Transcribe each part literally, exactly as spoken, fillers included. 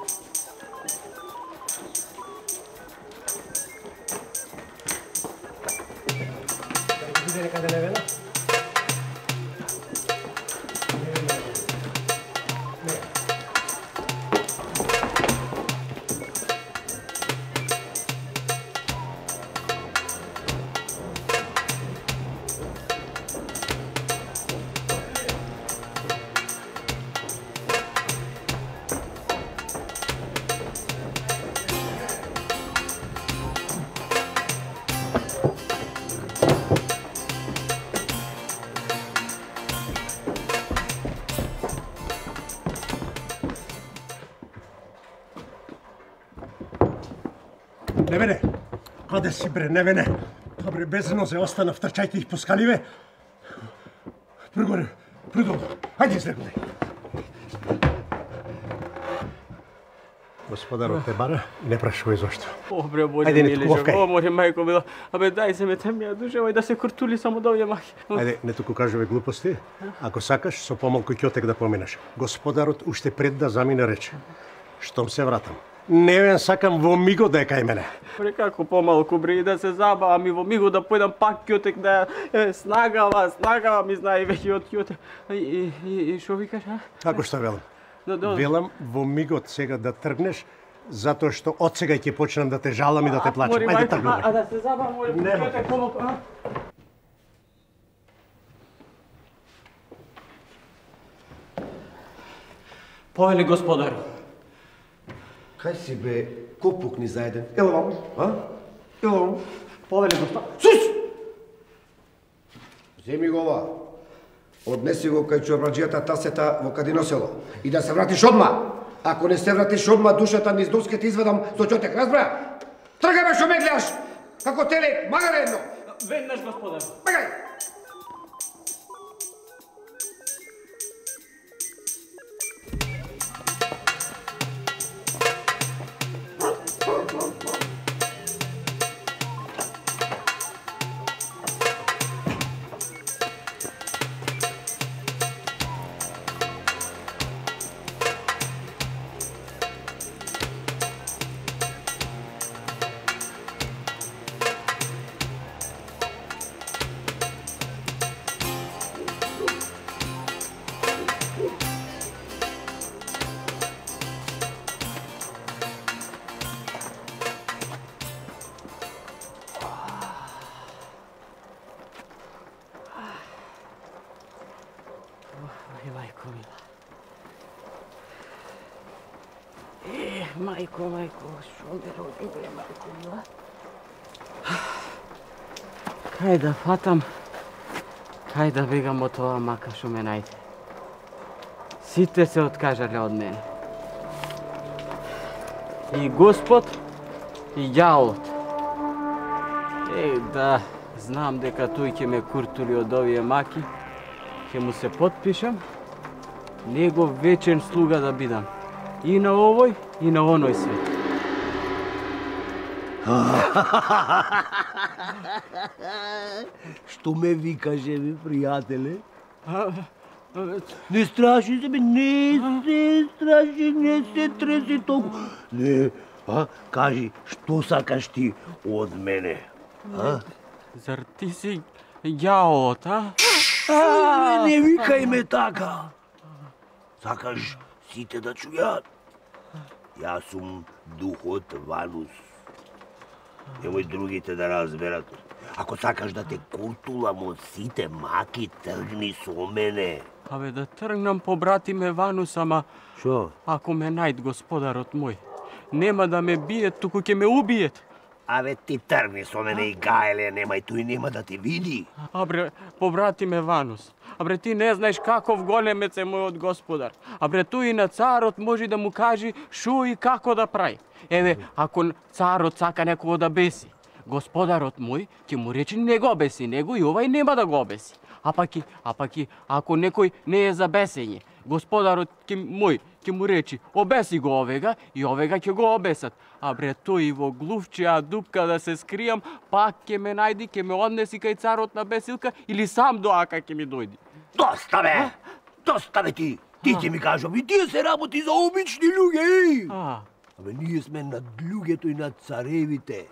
Viene cada nevena. Невене, къде си бре, Невене? Абре, безено се остана, втрчайте их по скаливе. Пригоре, придолу, хайде излегудай. Господарот те бара и не прашувај зашто. О, бре, Боже милише, о, море мајко мила. Абе, дај се ме темија душева и да се куртули само до овие маки. Ајде, не туку кажуве глупости. Ако сакаш, со помалку ќотек да поминеш. Господарот уште пред да замине рече. Штом се вратам. Невен сакам во миго да е кај мене. Пре како помалку бре и да се забавам и во миго да појдам пак ќотек да е, снагава, снагава ми знае веќе од ќотек. И и и што викаш, а? Како што велам? Да, да. Велам во мигот сега да тргнеш, затоа што од сега ќе почнам да те жалам и да те плачам. Ајде тргнуваме. А да се забавам, море, ќотек помалку, а? Повели господару. Кај си бе, ко пукни заеден? Ело вам, а? Ело вам. Повели господару. Сус! Земи го ова. Однеси го кај чорбаджијата тасета во Кадино село. И да се вратиш одма. Ако не се вратиш одма, душата низ доски ти изведам со ќотек, разбра? Тргај ме што ме гледаш! Како теле, магаре едно! Веднаш, господару. Магај! Мајко мила. Е, мајко, мајко, што ме роди, бре, мајко мила. Кај да фатам, кај да бегам од тоа мака што ме најде. Сите се откажале од мене. И Господ, и ѓаволот. Е, да, знам дека тој ќе ме куртули од овие маки, ќе му се потпишам, негов вечен слуга да бидам. И на овој, и на оној свет. Што ме викаше, бе, пријателе? Не страши се, бе, не се страши, не се треси толку. Не, а, кажи, што сакаш ти од мене? А? Зар ти си ѓаволот, а? А, не викај ме така. Сакаш сите да чујат? Јас сум духот Ванус. Немој другите да разберат. Ако сакаш да те куртулам од сите маки, тргни со мене. Абе, да тргнам по братиме Ванус, ама Шо? ако ме најд господарот мој, нема да ме биет, туку ќе ме убиет. Абе, ти тргни со мене и гајле, немај тој нема да те види. Абре, побратиме Ванус, абре ти не знаеш каков големец е мојот господар. Абре тој и на царот може да му кажи шо и како да прави. Еве, ако царот сака некого да беси, господарот мој ќе му рече не го беси него и овај нема да го беси. А пак и, а пак и, ако некој не е за бесење, господарот ќе мој ќе му речи обеси го овега и овега ќе го обесат. А бре тој во глувчеа дупка да се скријам, пак ќе ме најди, ќе ме однеси кај царот на бесилка или сам доака ќе ми дојди. Доста бе! Доста бе ти! Ти ќе ми кажеш, и тие се работи за обични луѓе, еј! А, Абе, ние сме над луѓето и над царевите.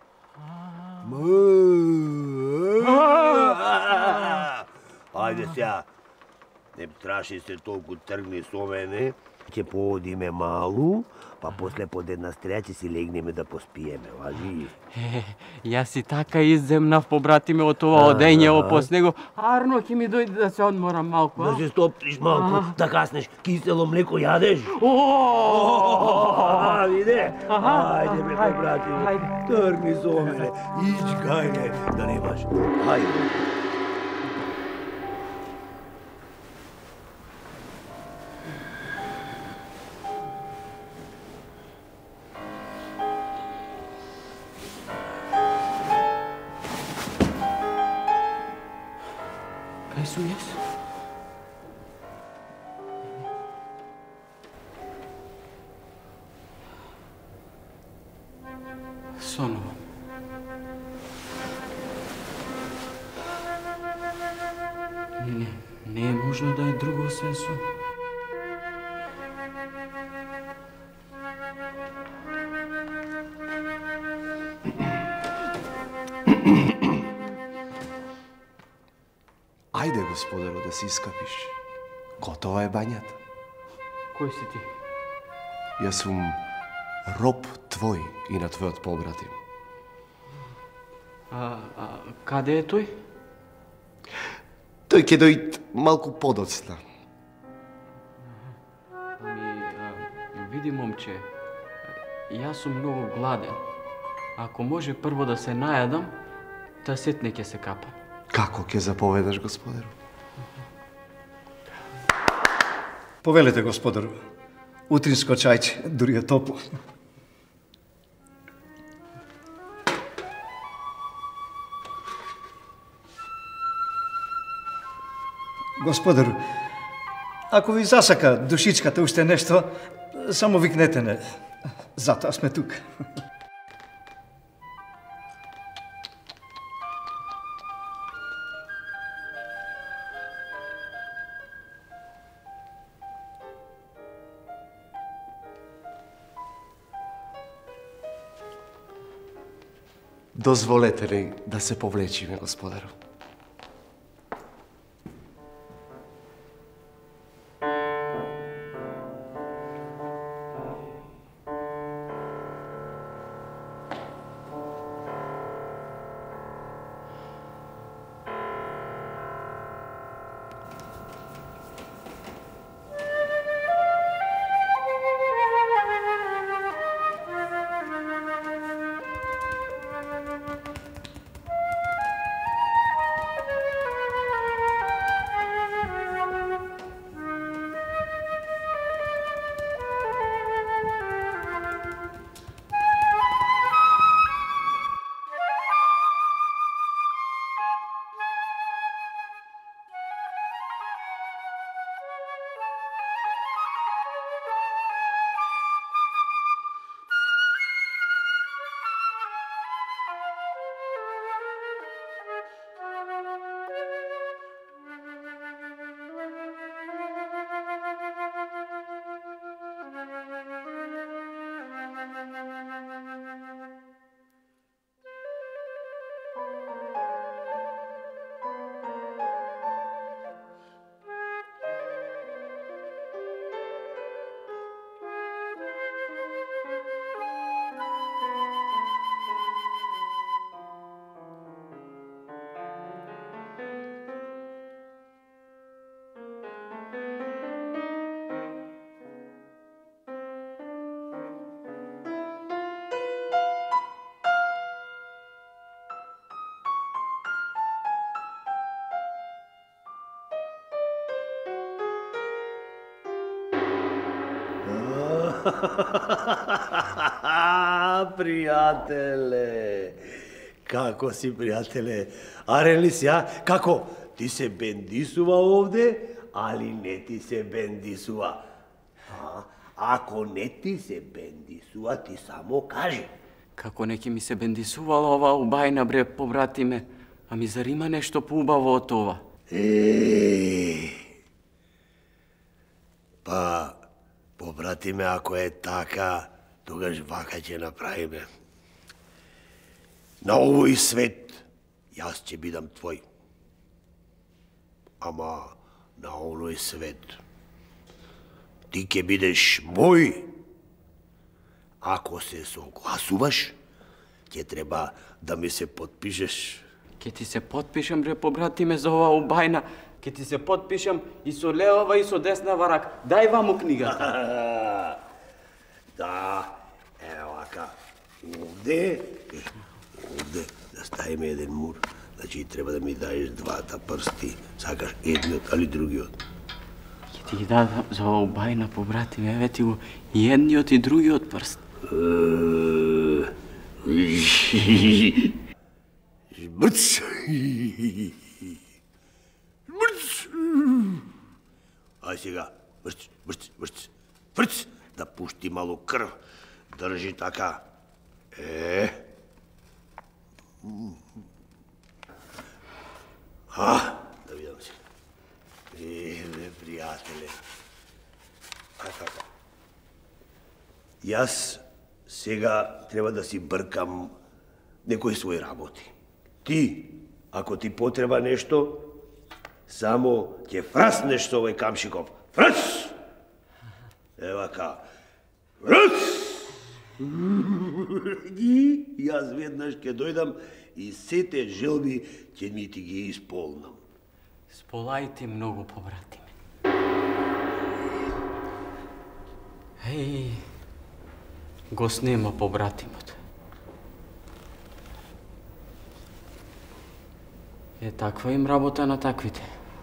Ајде сега, не траши се толку тргни со мене. Ќе поодиме малу, па после под една стреја ќе си легнеме да поспиеме, важи? е, јас и така изземнав, побратиме, од ова одење опос него. Арно ќе ми дојде да се одморам малку, Да а? се стоптриш малку, да каснеш, кисело млеко јадеш? О! А, виде? Ајде, бе, ајде, брати, ајде. тргни со мене, иđ гајде, да немаш. Ајде. Кај сум јас? Сонувам. Не, не е можно да е друго освен сон. Ајде, господаро, да се искапиш. Готова е бањата. Кој си ти? Јас сум роб твој и на твојот побратим. А, а каде е тој? Тој ќе дојде малку подоцна. Ами, а, види, момче, јас сум многу гладен. Ако може прво да се најадам, та сетне ќе се капам. Како ќе заповедаш, господару? Повелете, господар. Утринско чајче, дури е топло. Господар, ако ви засака душичката уште нешто, само викнете не. Затоа сме тук. Дозволете ли да се повлечиме, господару? Пријателе, како си, пријателе? Арен ли си, а? Како? Ти се бендисува овде, али не ти се бендисува. А? Ако не ти се бендисува, ти само кажи. Како неки ми се бендисувала ова убајна, бре, побратиме. Ами зар има нешто поубаво од ова? Е, Побратиме, ако е така, тогаш вака ќе направиме. На овој свет јас ќе бидам твој. Ама на оној свет ти ќе бидеш мој. Ако се согласуваш, ќе треба да ми се потпишеш. Ке ти се потпишам, бре, побратиме, за ова обајна. Ке ти се потпишам и со левава и со деснава рака. Дај ваму книгата. Да, е вака. Овде, овде, да ставиме еден мур. Значи треба да ми даеш двата прсти. Сакаш едниот, али другиот? Ке ти ги дадам за ова обајна, побратиме, еве ти го и едниот и другиот прст. Жбрц! Жбрц! Ај сега, брц, брц, брц, брц, да пушти мало крв. Држи така. Е. А, да видам се. Еве, пријателе. А така. Јас сега треба да си бркам некои своји работи. Ти, ако ти потреба нешто, само ќе фраснеш со овој камшиков. Фрас! Евака. Фрас! И јас веднаш ќе дојдам и сете желби ќе ми ти ги исполнам. Сполајте многу, побратиме. Еј, го снема побратимот. Е таква им работа на таквите.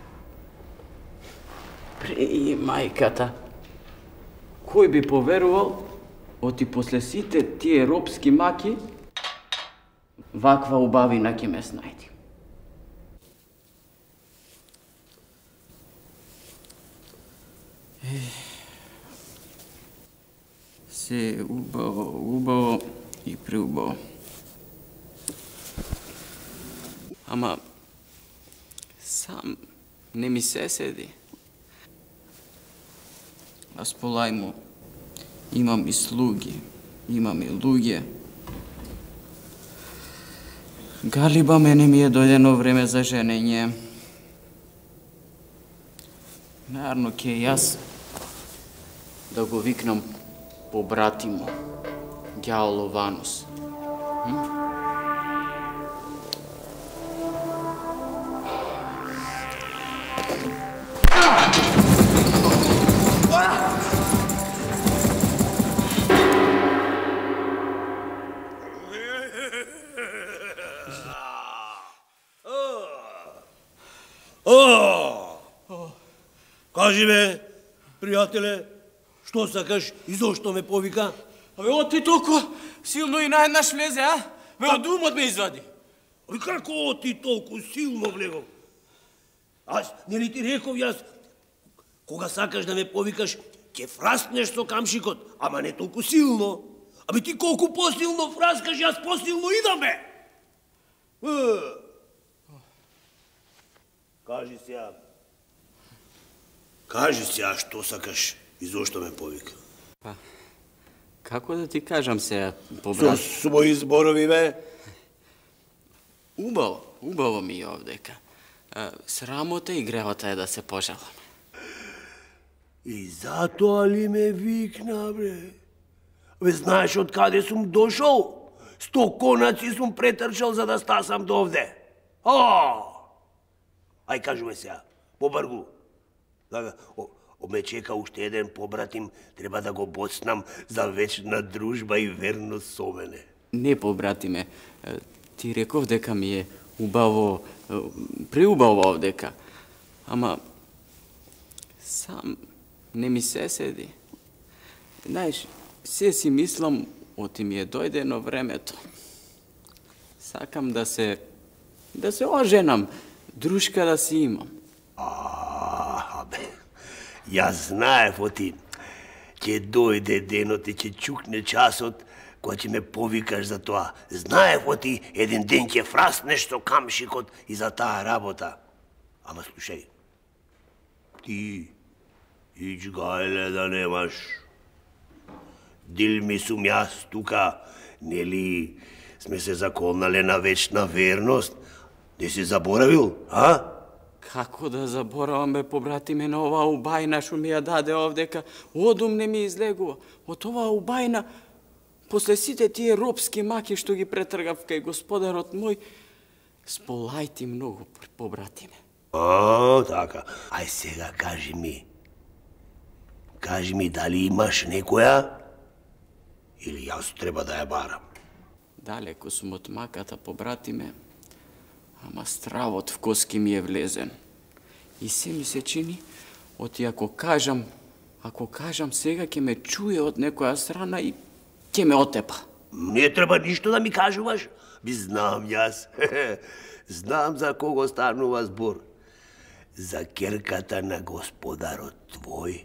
При мајката. Кој би поверувал, оти после сите тие робски маки, ваква убавина ќе ме снајди. Е, се убаво, убаво и преубаво. Ама сам не ми се седи. Аз полајмо имам и слуги, имам и луѓе. Галиба, мене ми е дојдено време за женење. Нарно ќе јас да го викнам побратимо, ѓаоло Ванус. Hm? Кажи ме, пријателе, што сакаш и зошто ме повика? Абе, оти толку силно и наеднаш влезе, а? Бе, од умот ме извади. Абе, како оти толку силно влегов? Аз, нели ти реков јас, кога сакаш да ме повикаш, ќе фраснеш со камшикот, ама не толку силно. Абе, ти колку посилно фраскаш, јас посилно идам, бе. Кажи сега. Кажи сега што сакаш и зошто ме повика. Па, како да ти кажам сега, Со побрат? своји зборови, бе. Убаво, убаво ми е овдека. А, срамота и гревота е да се пожалам. И затоа ли ме викна, бре? Бе, знаеш од каде сум дошол? Сто конаци сум претрчал за да стасам до овде. А! Ај, кажуме сега, побргу. Да, о, ме чека уште еден побратим, треба да го боцнам за вечна дружба и верност со мене. Не, побратиме, ти реков дека ми е убаво, преубаво овдека. Ама, сам не ми се седи. Знаеш, се си мислам, оти ми е дојдено времето. Сакам да се, да се оженам, дружка да си имам. А, бе, јас знаев оти, ќе дојде денот и ќе чукне часот, кога ќе ме повикаш за тоа. Знаев оти, еден ден ќе фраснеш со камшикот и за таа работа. Ама слушај, ти, ич гајле да немаш. Дил ми сум јас тука, нели сме се законале на вечна верност? Не си заборавил, а? Како да заборавам, бе, побратиме, на оваа убајна што ми ја даде овдека, одум не ми излегува. Од оваа убајна, после сите тие робски маки што ги претргав кај господарот мој, сполајти многу, побратиме. А, така. Ај сега кажи ми, кажи ми дали имаш некоја, или јас треба да ја барам? Далеко сум од маката, побратиме, ама стравот в коски ми е влезен. И се ми се чини, оти ако кажам, ако кажам сега ќе ме чуе од некоја страна и ќе ме отепа. Не треба ништо да ми кажуваш. Би знам јас. Знам за кого станува збор. За керката на господарот твој.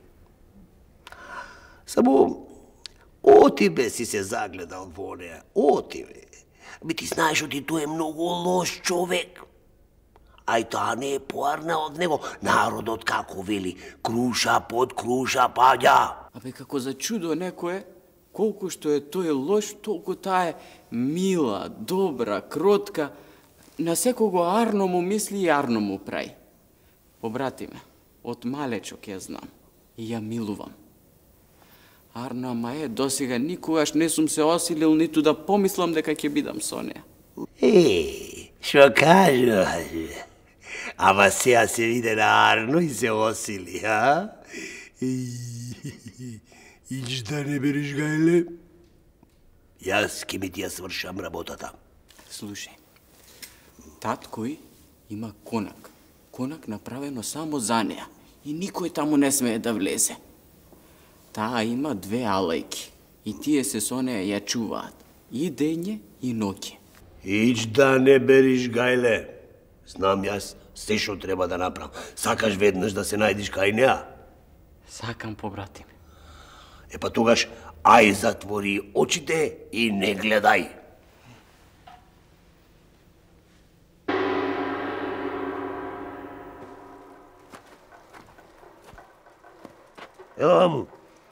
Само оти бе си се загледал во неа. Оти бе. Би ти знаеш, оти тој е многу лош човек. А и таа не е поарна од него. Народот како вели, круша под круша паѓа. Абе, како за чудо некое, колку што е тој лош, толку таа е мила, добра, кротка, на секого арно му мисли и арно му прави. Побратиме, од малечок ја знам и ја милувам. Арно, ама е, досега никогаш не сум се осилил ниту да помислам дека ќе бидам со неа. Е, шо кажуваш? Ама сега се виде на Арно и се осили, а? Ич да не бериш, Гајле? Јас ке ми ти ја свршам работата. Слушај, таткој има конак. Конак направено само за неа и никој таму не смее да влезе. Таа има две алајки и тие се со неа ја чуваат и дење и ноќе. Ич да не бериш, Гајле. Знам јас се што треба да направам. Сакаш веднаш да се најдиш кај неа? Сакам, побратиме. Е па тогаш, ај затвори очите и не гледај. Ева му.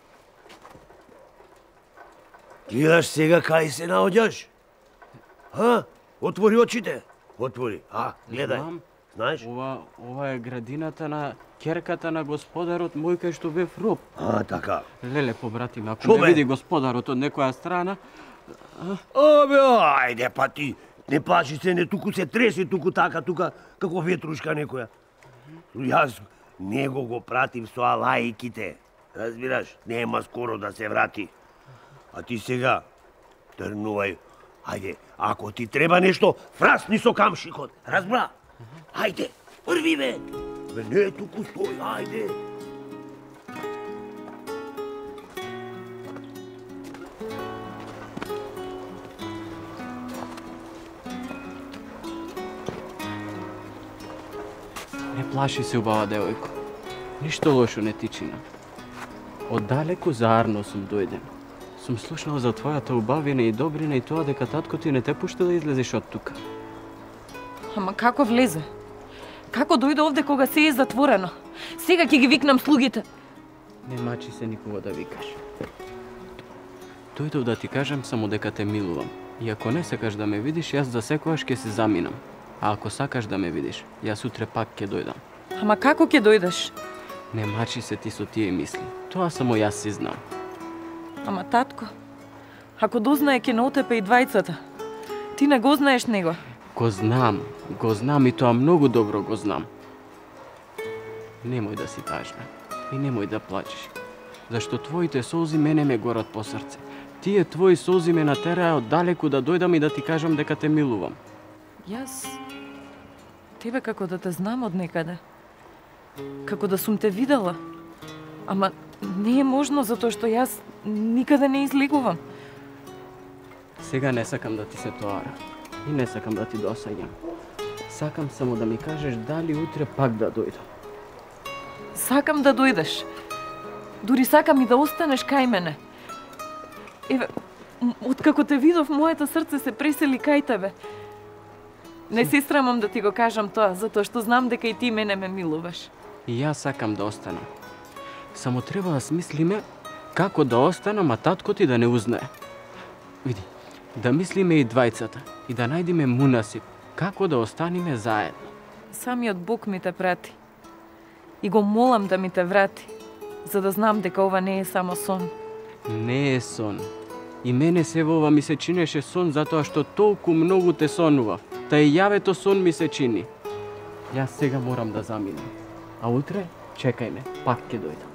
Гледаш сега кај се наоѓаш? Ха? Отвори очите. Отвори. А, гледај. Знам. Знаеш? Ова, ова е градината на керката на господарот мој кај што бев роб. А, така. Леле, побратиме, ако Шо не бе? види господарот од некоја страна, Абе, ајде па ти. Не плаши се, не туку се треси, туку така, тука, како ветрушка некоја. Јас него го пратив со алаиките. Разбираш, нема скоро да се врати. А ти сега, трнувај. Ајде, ако ти треба нешто, фрасни со камшикот. Разбра? Ајде, први бе. Бе, не, туку стој, ајде. не плаши се, убава девојко. Ништо лошо не ти чинам. Оддалеку заарно сум дојден. Сум слушнал за твојата убавина и добрина и тоа дека татко ти не те пушта да излезеш од тука. Ама како влезе? Како дојде овде кога се е затворено? Сега ќе ги викнам слугите. Не мачи се никога да викаш. Дојдов да ти кажам само дека те милувам. И ако не сакаш да ме видиш, јас за секојаш ќе се заминам. А ако сакаш да ме видиш, јас утре пак ќе дојдам. Ама како ќе дојдеш? Не мачи се ти со тие мисли. Тоа само јас си знам. Ама татко, ако дознае ќе не отепе и двајцата. Ти не го знаеш него. Го знам, го знам и тоа многу добро го знам. Немој да си тажна и немој да плачеш. Зашто твоите солзи мене ме горат по срце. Тие твои солзи ме натераа оддалеку да дојдам и да ти кажам дека те милувам. Јас тебе како да те знам од некаде. Како да сум те видела. Ама не е можно затоа што јас никаде не излегувам. Сега не сакам да ти се тоара и не сакам да ти досаѓам. Сакам само да ми кажеш дали утре пак да дојдам. Сакам да дојдеш. Дури сакам и да останеш кај мене. Еве, м- откако те видов, моето срце се пресели кај тебе. Не се срамам да ти го кажам тоа, затоа што знам дека и ти мене ме милуваш. И јас сакам да останам. Само треба да смислиме Како да останам, а татко ти да не узнае. Види, да мислиме и двајцата и да најдеме мунасип, како да останеме заедно. Самиот Бог ми те прати. И го молам да ми те врати, за да знам дека ова не е само сон. Не е сон. И мене се во ова ми се чинеше сон затоа што толку многу те сонував. Та и јавето сон ми се чини. Јас сега морам да заминам. А утре, чекај ме, пак ќе дојдам.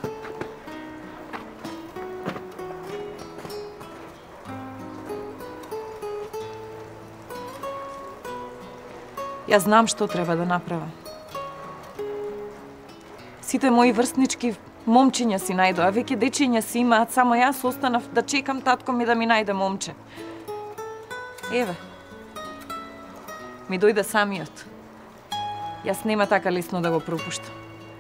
Јас знам што треба да направам. Сите мои врснички момчиња си најдоа, веќе дечиња си имаат, само јас останав да чекам татко ми да ми најде момче. Еве, ми дојде самиот. Јас нема така лесно да го пропуштам.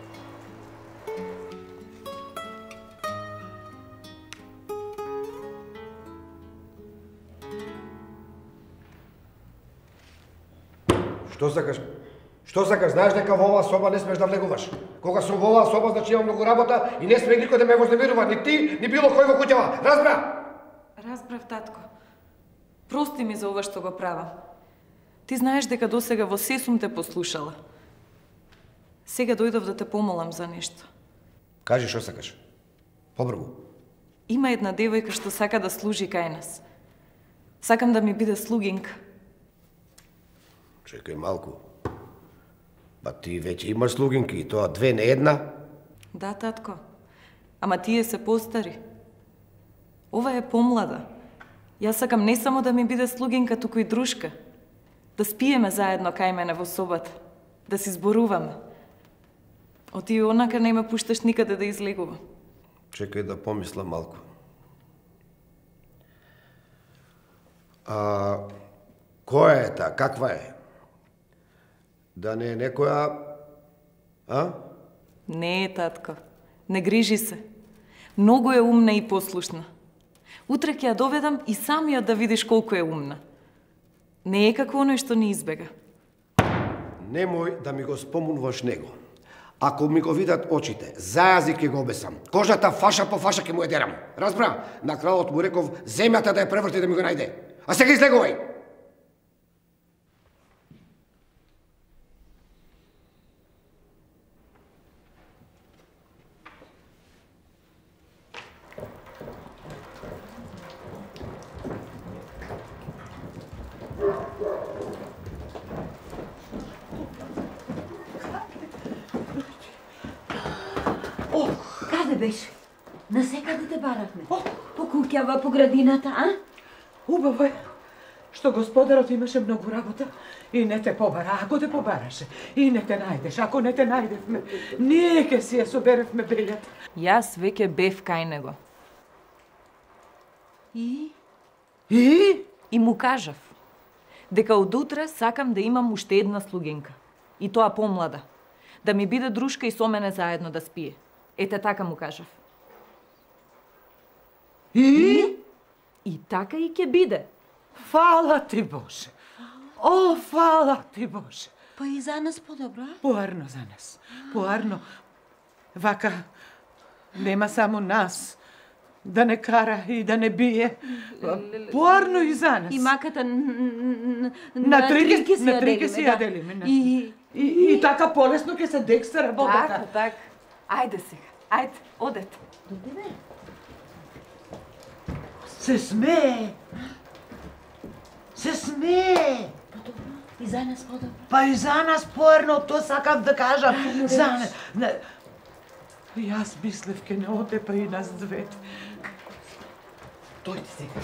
Што сакаш? Што сакаш? Знаеш дека во оваа соба не смеш да влегуваш. Кога сум во оваа соба, значи имам многу работа и не смее никој да ме вознемирува, ни ти, ни било кој во куќава. Разбра? Разбрав, татко. Прости ми за ова што го правам. Ти знаеш дека досега во се сум те послушала. Сега дојдов да те помолам за нешто. Кажи што сакаш. Побргу. Има една девојка што сака да служи кај нас. Сакам да ми биде слугинка. Чекај малку. Ба ти веќе имаш слугинки и тоа две, не една? Да, татко. Ама тие се постари. Ова е помлада. Јас сакам не само да ми биде слугинка, туку и дружка. Да спиеме заедно кај мене во собата. Да си зборуваме. Оти онака не ме пушташ никаде да излегувам. Чекај да помислам малку. А која е таа? Каква е? Да не е некоја... А? Не е, татко. Не грижи се. Многу е умна и послушна. Утре ќе ја доведам и самиот да видиш колку е умна. Не е како оној што ни избега. Немој да ми го спомнуваш него. Ако ми го видат очите, зајази ќе го обесам. Кожата фаша по фаша ќе му ја дерам. Разбра? На кралот му реков земјата да ја преврти да ми го најде. А сега излегувај! Каде беше? Насекаде те баравме. По куќава, по градината, а? Убаво е што господарот имаше многу работа и не те побара. Ако те побараше и не те најдеш, ако не те најдевме, ние ке си ја соберевме белјата. Јас веќе бев кај него. И? И? И му кажав дека од утре сакам да имам уште една слугинка. И тоа помлада. Да ми биде дружка и со мене заедно да спие. Ете така му кажав. И? И така и ќе биде. Фала ти Боже. О, фала ти Боже. Па и за нас подобро, а? Поарно за нас. Поарно. Вака нема само нас да не кара и да не бие. Поарно и за нас. И маката на трики на трики си ја делиме. И и така полесно ќе се декста работата. Така, така. Ајде сега. Ајде, одете. Дојде. Се смее. Се смее. Подобро. И за нас подобро. Па и за нас поерно, тоа сакам да кажам. За нас. Не. Јас мислев ке не оде, па и нас двете. Дојде сега.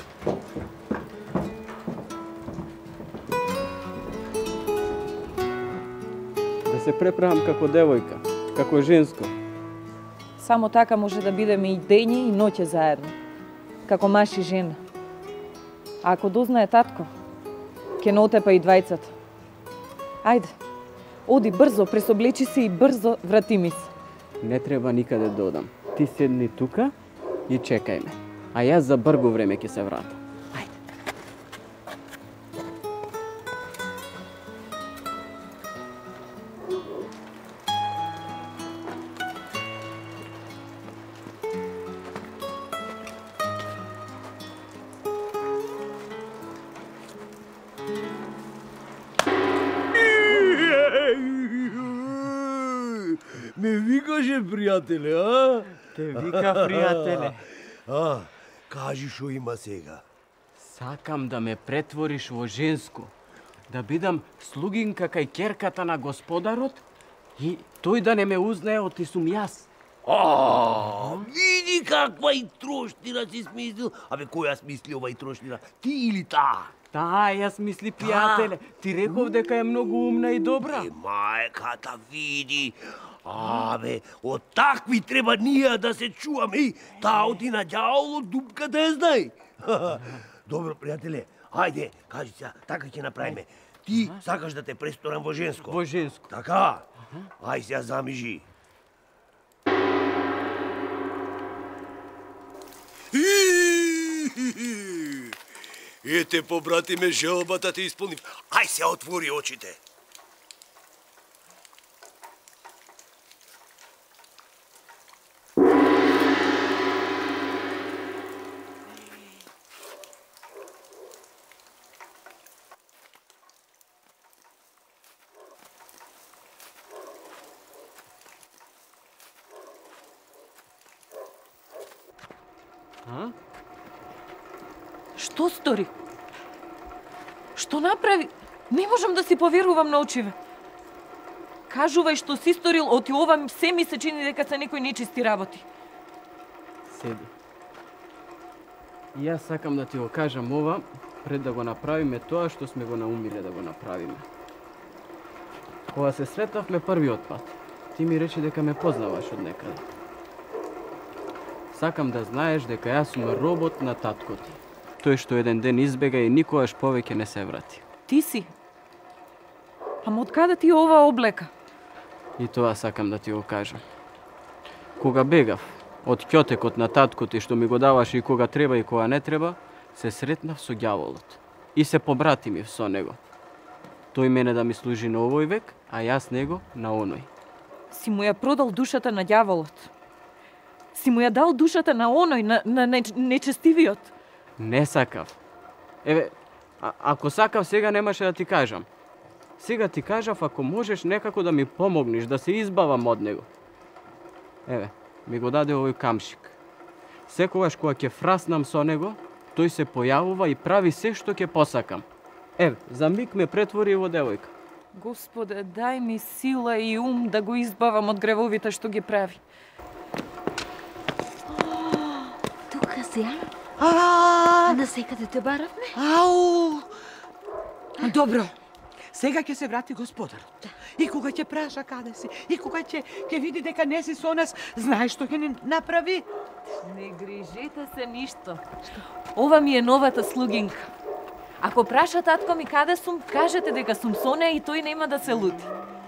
Да се преправам како девојка, како женско. Само така може да бидеме и дење и ноќе заедно. Како маж и жена. А ако дознае татко, ќе не отепа и двајцата. Ајде, оди брзо, пресоблечи се и брзо врати ми се. Не треба никаде да одам. Ти седни тука и чекај ме. А јас за брго време ќе се вратам. каже, пријателе, а? Те вика, пријателе. А, кажи шо има сега. Сакам да ме претвориш во женско, да бидам слугинка кај ќерката на господарот и тој да не ме узнае оти сум јас. А, види каква и трошнина си смислил. Абе, која смисли ова и трошнина? Ти или таа? Таа јас мисли, пријателе. Ти реков дека е многу умна и добра. Е, мајката, види. Абе, од такви треба ние да се чуваме. И таа оди на ѓаволот дупка да ја знај. Добро, пријателе, ајде, кажи сега, така ќе направиме. Ти сакаш да те престорам во женско? Во женско. Така? Ај сега замижи. Ете, побратиме, желбата ти исполнив. Ај се отвори очите. А? Што стори? Што направи? Не можам да си поверувам на очиве. Кажувај што си сторил, оти ова се ми се чини дека се некои нечисти работи. Седи. И јас сакам да ти го кажам ова, пред да го направиме тоа што сме го наумиле да го направиме. Кога се сретавме првиот пат, ти ми рече дека ме познаваш од некаде. Сакам да знаеш дека јас сум робот на татко ти. Тој што еден ден избега и никогаш повеќе не се врати. Ти си? Ама од каде ти ова облека? И тоа сакам да ти го кажам. Кога бегав од ќотекот на татко ти што ми го даваше и кога треба и кога не треба, се сретнав со ѓаволот. И се побратимив со него. Тој мене да ми служи на овој век, а јас него на оној. Си му ја продал душата на ѓаволот. Си му ја дал душата на оној, на, на нечестивиот. Не сакав. Еве, а, ако сакав сега немаше да ти кажам. Сега ти кажав ако можеш некако да ми помогнеш да се избавам од него. Еве, ми го даде овој камшик. Секогаш кога ќе фраснам со него, тој се појавува и прави се што ќе посакам. Еве, за миг ме претвори во девојка. Господе, дај ми сила и ум да го избавам од гревовите што ги прави. Тука си, а? А, На секаде те баравме? ау! Добро. Сега ќе се врати господарот. И кога ќе праша каде си, и кога ќе ќе види дека не си со нас, знаеш што ќе ни направи? Не грижете се ништо. Ова ми е новата слугинка. Ако праша татко ми каде сум, кажете дека сум со неа и тој нема да се лути.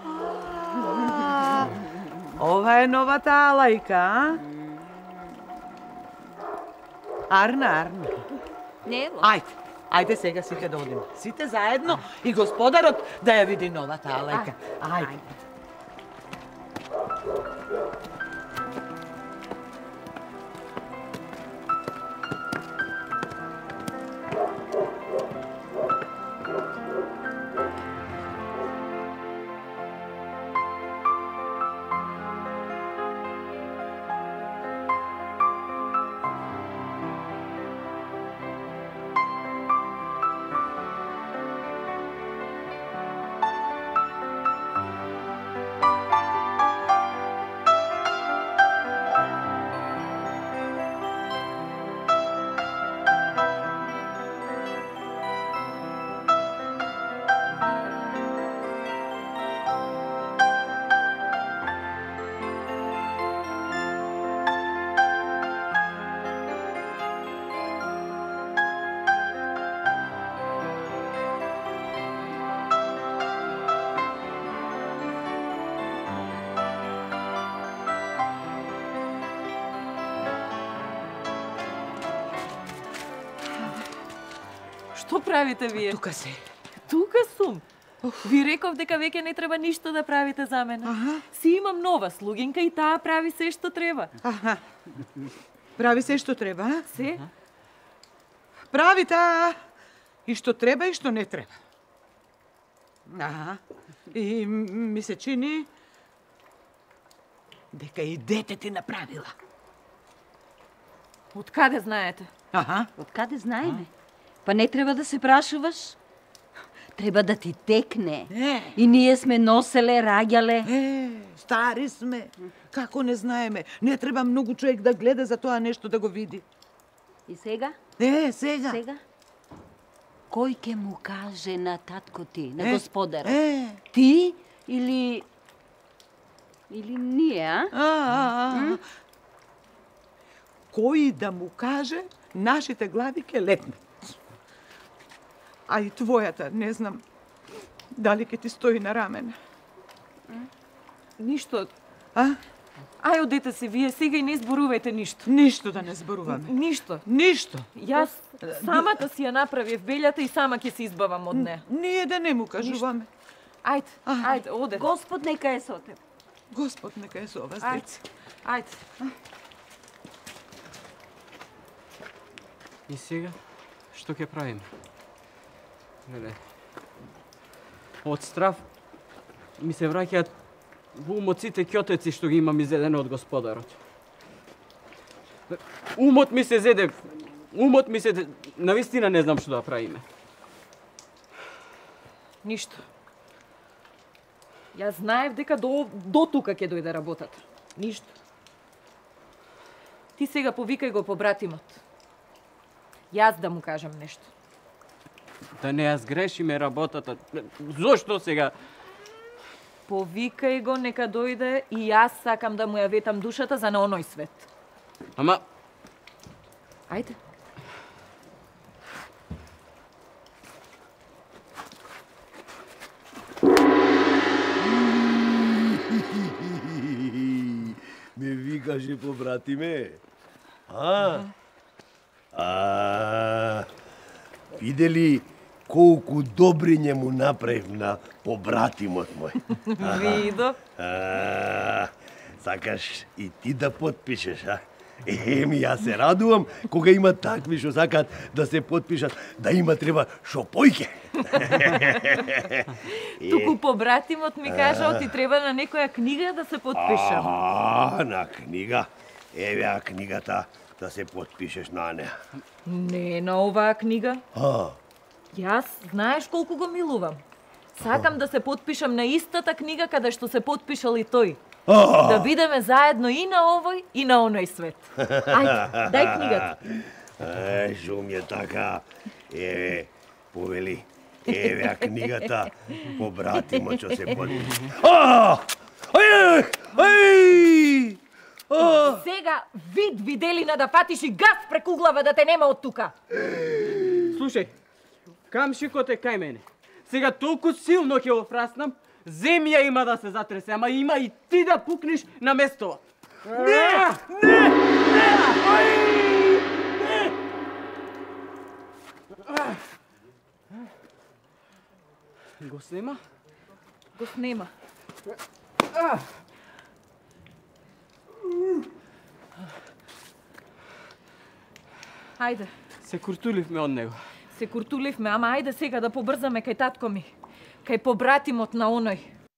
Ова е новата Алајка, а? Арна, Арна. Нело. Ајде, ајде сега сите да одиме. Сите заедно и господарот да ја види новата Алајка. Ајде. Што правите вие? Тука се. Тука сум. Ви реков дека веќе не треба ништо да правите за мене. Аха. Си имам нова слугинка и таа прави се што треба. Аха. Прави се што треба, а? Се? Прави таа и што треба и што не треба. Аха. И ми се чини дека и дете ти направила. Откаде знаете? Аха. Откаде знаеме? Па не треба да се прашуваш. Треба да ти текне. Е. И ние сме носеле, раѓале. Е, стари сме. Како не знаеме? Не треба многу човек да гледа за тоа нешто да го види. И сега? Е, сега. Сега? Кој ќе му каже на татко ти, на Е, господарот? е. Ти или... Или ние, а? А, а, а. Кој да му каже, нашите глави ќе летнат. А и твојата, не знам, дали ќе ти стои на рамене. Ништо. А? Ај, одете се вие сега и не зборувајте ништо. Ништо да не зборуваме. Ништо. Ништо. Јас самата си ја направив белјата и сама ќе се избавам од неа. Ние да не му кажуваме. Ајде, ајде, оде. Господ нека е со теб. Господ нека е со вас, Ајде, деца. ајде. И сега, што ќе правиме? Леле. Од страв ми се враќаат во умот сите ќотеци што ги имам изедено од господарот. Умот ми се зеде, умот ми се... Навистина не знам што да правиме. Ништо. Јас знаев дека до, до тука ќе дојде работата. Ништо. Ти сега повикај го побратимот. Јас да му кажам нешто. Да не ја сгрешиме работата. Зошто сега? Повикај го, нека дојде и јас сакам да му ја ветам душата за на оној свет. Ама... Ајде. Ме викаше побратиме. А? А, видели колку добриње му направив на побратимот мој. Видов. А, сакаш и ти да потпишеш, а? Еми, јас се радувам кога има такви што сакат да се потпишат, да има треба шо појќе. Туку побратимот ми кажа, ти треба на некоја книга да се потпишам. А, на книга. Еве а книгата да се потпишеш на неа. Не на оваа книга. А, Јас знаеш колку го милувам. Сакам да се потпишам на истата книга каде што се потпишал и тој. Да бидеме заедно и на овој и на оној свет. Ајде, дај книгата. Е, шо ми е така. Еве, повели. Еве а книгата. Побратимот што се потпиша. А! Ај! Ај! Сега вид виделина да фатиш и газ преку глава да те нема од тука. Слушај, камшикот е кај мене. Сега толку силно ќе го фраснам, земја има да се затресе, ама има и ти да пукнеш на местова. Не! Не! Не! Ај! Не! Го снема? Го снема. Ајде. Се куртуливме од него. Се куртуливме, ама ајде сега да побрзаме кај татко ми. Кај побратимот на оној.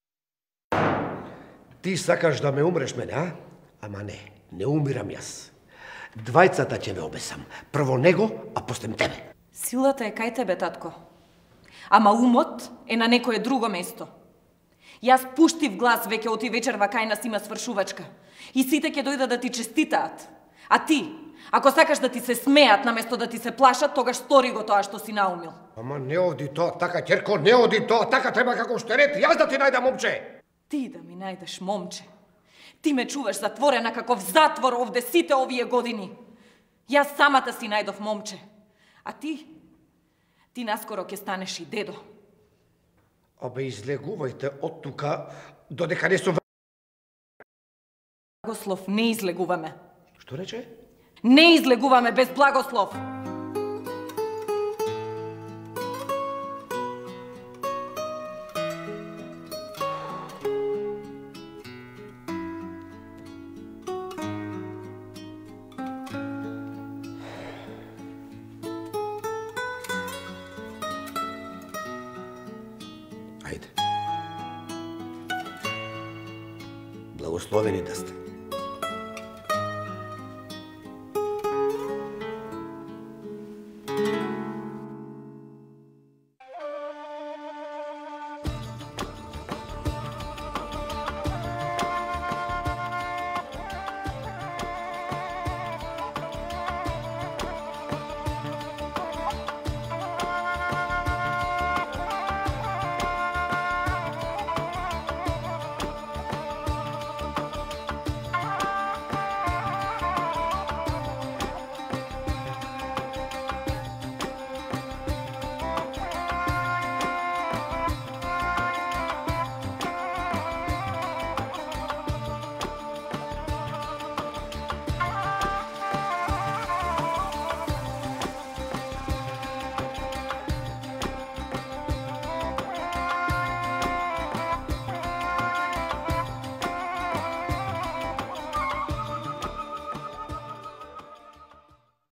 Ти сакаш да ме умреш мене, а? Ама не, не умирам јас. Двајцата ќе ме обесам. Прво него, а после тебе. Силата е кај тебе, татко. Ама умот е на некое друго место. Јас пуштив глас веќе оти вечерва кај нас има свршувачка. И сите ќе дојдат да ти честитаат. А ти, ако сакаш да ти се смеат наместо да ти се плашат, тогаш стори го тоа што си наумил. Ама не оди тоа така, ќерко, не оди тоа така, треба како штерет, јас да ти најдам момче. Ти да ми најдеш момче. Ти ме чуваш затворена каков затвор овде сите овие години. Јас самата си најдов момче. А ти? Ти наскоро ќе станеш и дедо. Абе, излегувајте од тука, додека не сум... Благослов не излегуваме. Што рече? Не излегуваме без благослов. Ајде. Благословени да сте.